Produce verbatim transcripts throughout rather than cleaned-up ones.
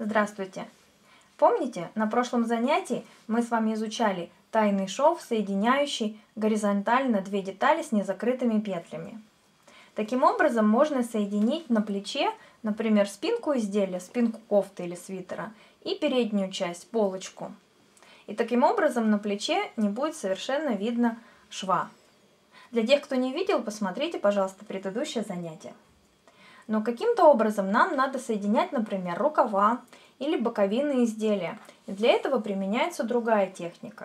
Здравствуйте! Помните, на прошлом занятии мы с вами изучали тайный шов, соединяющий горизонтально две детали с незакрытыми петлями. Таким образом можно соединить на плече, например, спинку изделия, спинку кофты или свитера, и переднюю часть, полочку. И таким образом на плече не будет совершенно видно шва. Для тех, кто не видел, посмотрите, пожалуйста, предыдущее занятие. Но каким-то образом нам надо соединять, например, рукава или боковины изделия. И для этого применяется другая техника.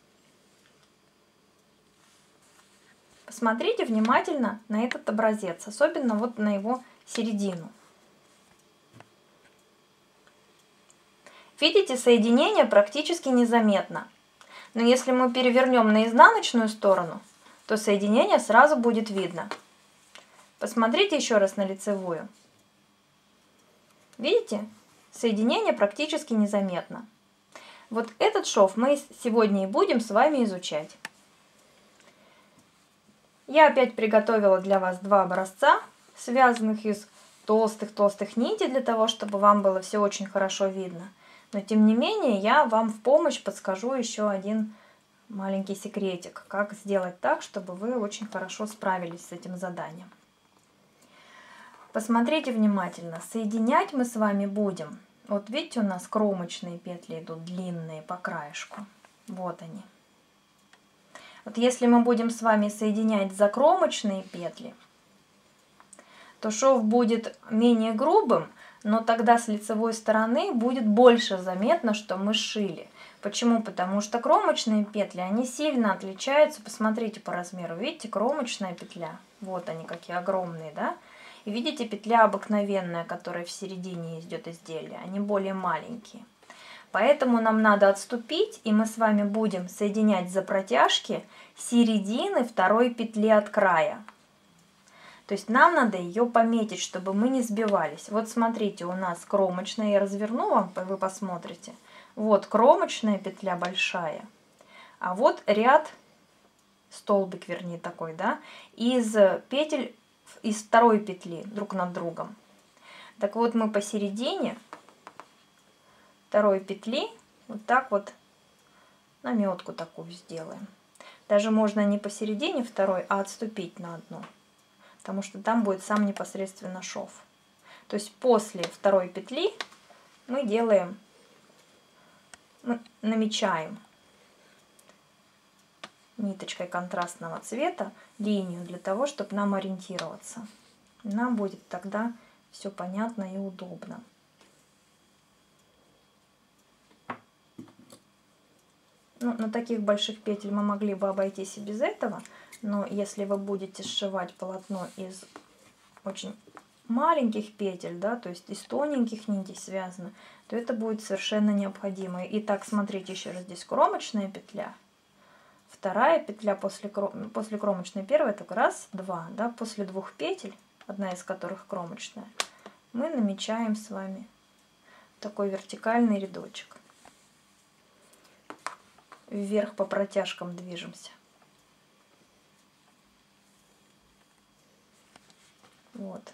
Посмотрите внимательно на этот образец, особенно вот на его середину. Видите, соединение практически незаметно. Но если мы перевернем на изнаночную сторону, то соединение сразу будет видно. Посмотрите еще раз на лицевую. Видите? Соединение практически незаметно. Вот этот шов мы сегодня и будем с вами изучать. Я опять приготовила для вас два образца, связанных из толстых-толстых нитей, для того, чтобы вам было все очень хорошо видно. Но тем не менее, я вам в помощь подскажу еще один маленький секретик, как сделать так, чтобы вы очень хорошо справились с этим заданием. Посмотрите внимательно. Соединять мы с вами будем. Вот видите, у нас кромочные петли идут длинные по краешку. Вот они. Вот если мы будем с вами соединять закромочные петли, то шов будет менее грубым, но тогда с лицевой стороны будет больше заметно, что мы сшили. Почему? Потому что кромочные петли, они сильно отличаются. Посмотрите по размеру. Видите, кромочная петля. Вот они какие огромные, да? И видите, петля обыкновенная, которая в середине идет изделия, они более маленькие. Поэтому нам надо отступить, и мы с вами будем соединять за протяжки середины второй петли от края. То есть нам надо ее пометить, чтобы мы не сбивались. Вот смотрите, у нас кромочная, я разверну вам, вы посмотрите. Вот кромочная петля большая, а вот ряд, столбик вернее такой, да, из петель из второй петли друг над другом. Так вот мы посередине второй петли вот так вот наметку такую сделаем. Даже можно не посередине второй, а отступить на одну, потому что там будет сам непосредственно шов. То есть после второй петли мы делаем, мы намечаем ниточкой контрастного цвета линию для того, чтобы нам ориентироваться. Нам будет тогда все понятно и удобно. Ну, на таких больших петель мы могли бы обойтись и без этого, но если вы будете сшивать полотно из очень маленьких петель, да, то есть из тоненьких нитей связано, то это будет совершенно необходимо. Итак, смотрите еще раз, здесь кромочная петля. Вторая петля после, после кромочной, первая, только раз, два, да, после двух петель, одна из которых кромочная, мы намечаем с вами такой вертикальный рядочек. Вверх по протяжкам движемся. Вот.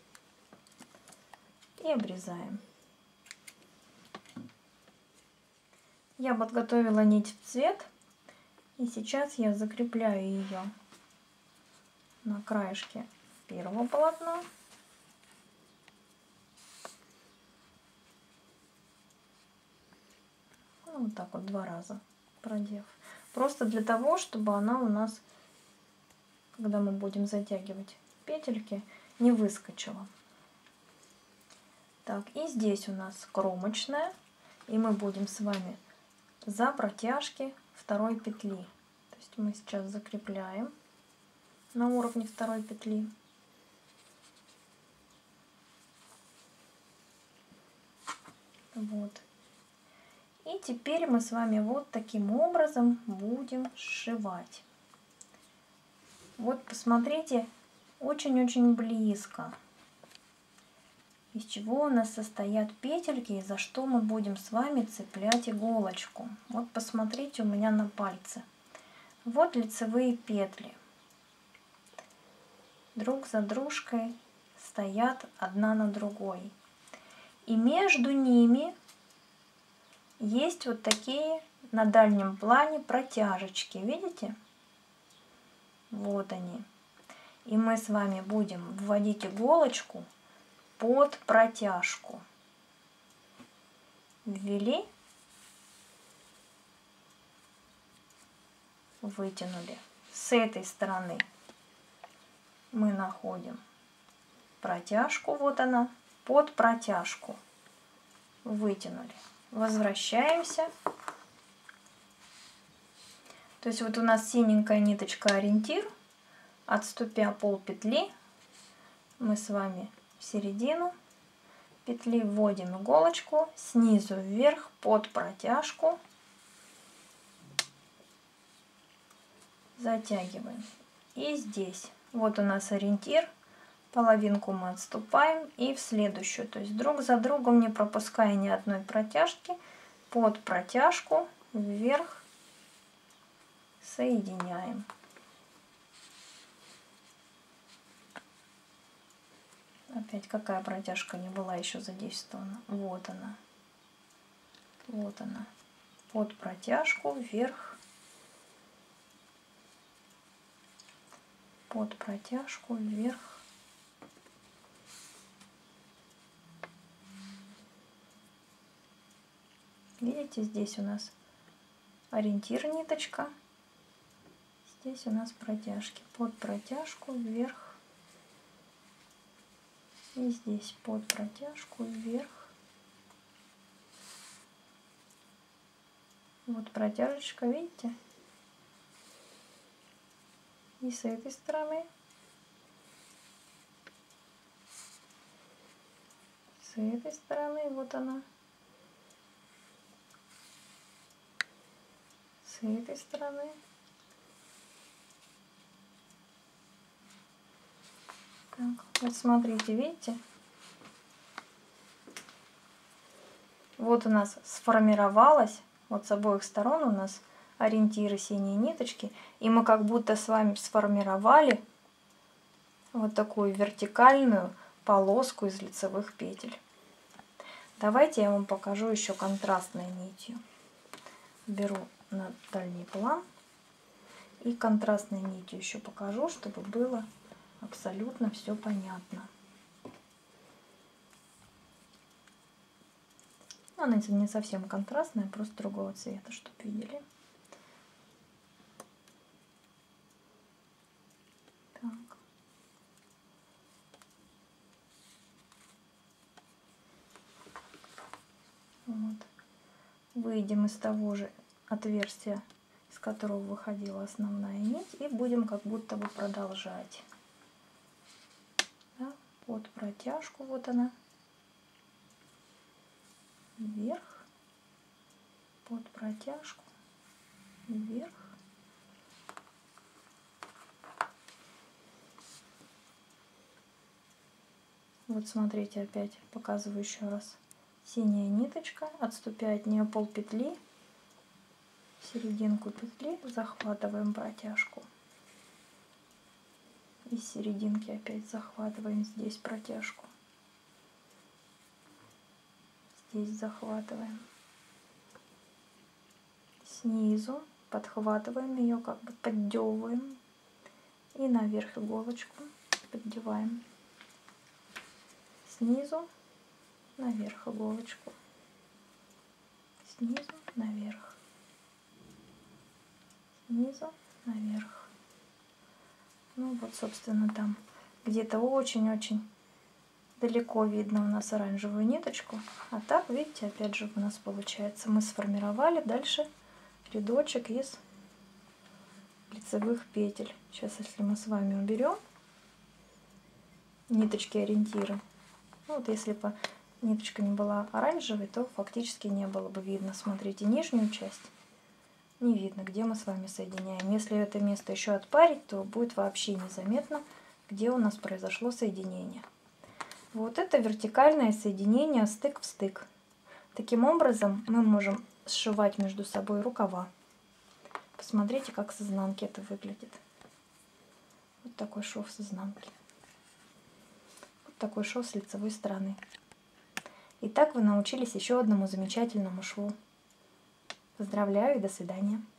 И обрезаем. Я подготовила нить в цвет. И сейчас я закрепляю ее на краешке первого полотна. Ну, вот так вот два раза продев. Просто для того, чтобы она у нас, когда мы будем затягивать петельки, не выскочила. Так, и здесь у нас кромочная. И мы будем с вами за протяжки второй петли. То есть мы сейчас закрепляем на уровне второй петли. Вот. И теперь мы с вами вот таким образом будем сшивать. Вот посмотрите, очень-очень близко. Из чего у нас состоят петельки и за что мы будем с вами цеплять иголочку. Вот посмотрите у меня на пальце. Вот лицевые петли. Друг за дружкой стоят одна на другой. И между ними есть вот такие на дальнем плане протяжечки, видите? Вот они. И мы с вами будем вводить иголочку под протяжку. Ввели, вытянули. С этой стороны мы находим протяжку, вот она, под протяжку. Вытянули. Возвращаемся. То есть вот у нас синенькая ниточка ориентир. Отступя полпетли, мы с вами в середину петли вводим иголочку снизу вверх под протяжку. Затягиваем. И здесь вот у нас ориентир. Половинку мы отступаем и в следующую. То есть друг за другом, не пропуская ни одной протяжки, под протяжку вверх соединяем. Опять какая протяжка не была еще задействована. Вот она. Вот она. Под протяжку вверх. Под протяжку вверх. Видите, здесь у нас ориентир ниточка. Здесь у нас протяжки. Под протяжку вверх. И здесь под протяжку вверх. Вот протяжечка, видите? И с этой стороны. С этой стороны, вот она. С этой стороны. Так, вот смотрите, видите? Вот у нас сформировалось, вот с обоих сторон у нас ориентиры синие ниточки, и мы как будто с вами сформировали вот такую вертикальную полоску из лицевых петель. Давайте я вам покажу еще контрастной нитью. Беру на дальний план и контрастной нитью еще покажу, чтобы было абсолютно все понятно. Она не совсем контрастная, просто другого цвета, чтобы видели. Так. Вот. Выйдем из того же отверстия, из которого выходила основная нить, и будем как будто бы продолжать. Да? Вот протяжку, вот она. Вверх, под протяжку, вверх. Вот смотрите, опять показываю еще раз. Синяя ниточка, отступя от нее полпетли, серединку петли захватываем протяжку. Из серединки опять захватываем здесь протяжку. Здесь захватываем. Снизу подхватываем ее, как бы поддевываем. И наверх иголочку поддеваем. Снизу наверх иголочку. Снизу наверх. Снизу наверх. Ну вот, собственно, там где-то очень-очень далеко видно у нас оранжевую ниточку. А так, видите, опять же у нас получается, мы сформировали дальше рядочек из лицевых петель. Сейчас, если мы с вами уберем ниточки ориентиры, ну, вот если бы ниточка не была оранжевой, то фактически не было бы видно. Смотрите, нижнюю часть не видно, где мы с вами соединяем. Если это место еще отпарить, то будет вообще незаметно, где у нас произошло соединение. Вот это вертикальное соединение стык в стык. Таким образом мы можем сшивать между собой рукава. Посмотрите, как с изнанки это выглядит. Вот такой шов с изнанки. Вот такой шов с лицевой стороны. И так вы научились еще одному замечательному шву. Поздравляю и до свидания.